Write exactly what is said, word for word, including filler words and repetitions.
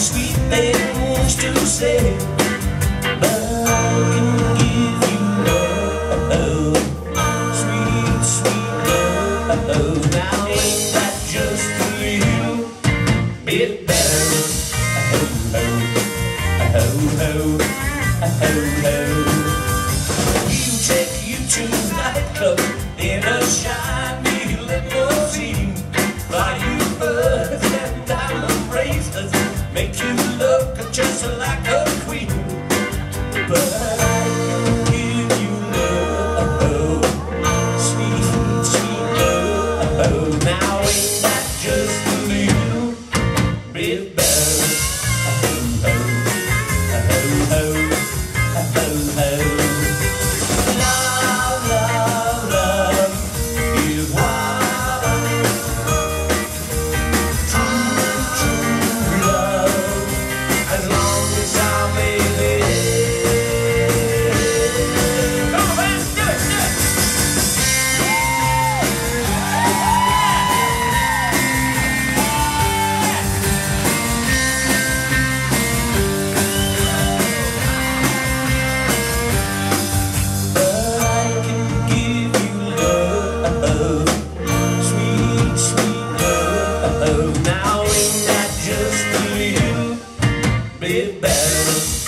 sweet things to say, but I can give you love, sweet, sweet love. Now ain't that just a little bit better? Ho, ho, ho, ho, ho, ho. We'll take you to the nightclub in a shiny limousine, buy you birds and diamond bracelets, make you look just like a queen. But I can give you love, sweet, sweet love. Now ain't that just a little bit better? Ho, ho, ho, ho, ho, ho. Love, love, love is what true, true love, as long as I may live. Come on, man, do it, do it. But I can give you love, sweet, sweet love. Now ain't that just a little bit better?